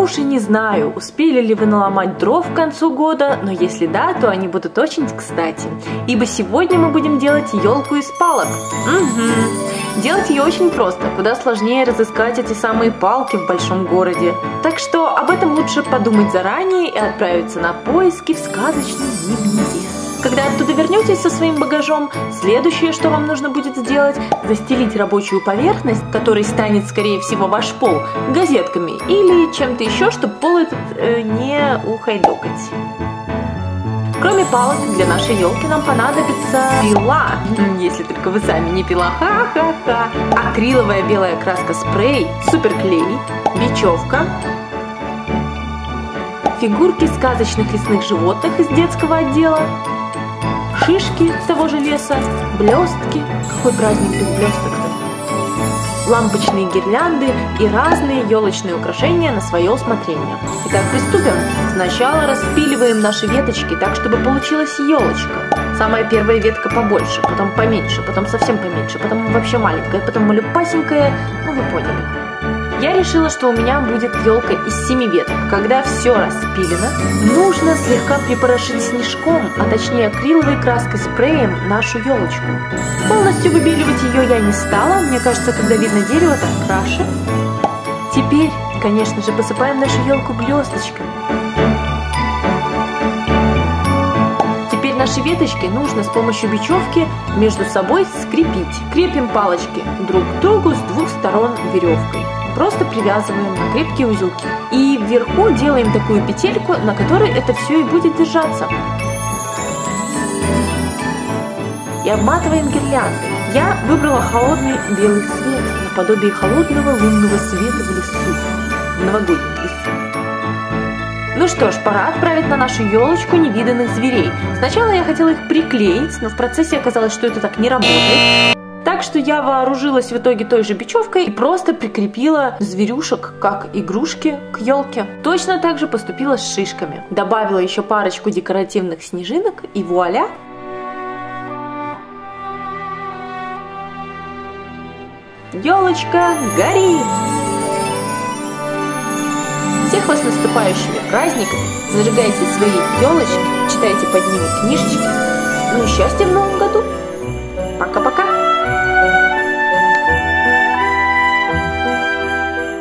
уж и не знаю, успели ли вы наломать дров к концу года, но если да, то они будут очень кстати. Ибо сегодня мы будем делать елку из палок. Делать ее очень просто, куда сложнее разыскать эти самые палки в большом городе. Так что об этом лучше подумать заранее и отправиться на поиски в сказочный зимний лес. Когда оттуда вернетесь со своим багажом, следующее, что вам нужно будет сделать, застелить рабочую поверхность, которой станет, скорее всего, ваш пол, газетками или чем-то еще, чтобы пол этот не ухайдокать. Кроме палок, для нашей елки нам понадобится пила, если только вы сами не пила, ха-ха-ха, акриловая белая краска спрей, суперклей, бечевка, фигурки сказочных лесных животных из детского отдела, шишки того же леса, блестки, какой праздник без блесток-то, лампочные гирлянды и разные елочные украшения на свое усмотрение. Итак, приступим. Сначала распиливаем наши веточки так, чтобы получилась елочка. Самая первая ветка побольше, потом поменьше, потом совсем поменьше, потом вообще маленькая, потом малюпасенькая, ну вы поняли. Я решила, что у меня будет елка из 7 веток. Когда все распилено, нужно слегка припорошить снежком, а точнее акриловой краской спреем нашу елочку. Полностью выбеливать ее я не стала, мне кажется, когда видно дерево, так краше. Теперь, конечно же, посыпаем нашу елку блесточками. Теперь наши веточки нужно с помощью бечевки между собой скрепить. Крепим палочки друг к другу с двух сторон веревкой. Просто привязываем на крепкие узелки. И вверху делаем такую петельку, на которой это все и будет держаться. И обматываем гирляндой. Я выбрала холодный белый цвет, наподобие холодного лунного света в лесу, в новогоднем лесу. Ну что ж, пора отправить на нашу елочку невиданных зверей. Сначала я хотела их приклеить, но в процессе оказалось, что это так не работает. Так что я вооружилась в итоге той же бечевкой и просто прикрепила зверюшек, как игрушки, к елке. Точно так же поступила с шишками. Добавила еще парочку декоративных снежинок и вуаля! Елочка, гори! Всех вас с наступающими праздниками! Зажигайте свои елочки, читайте под ними книжечки. Ну и счастья в новом году! Пока-пока!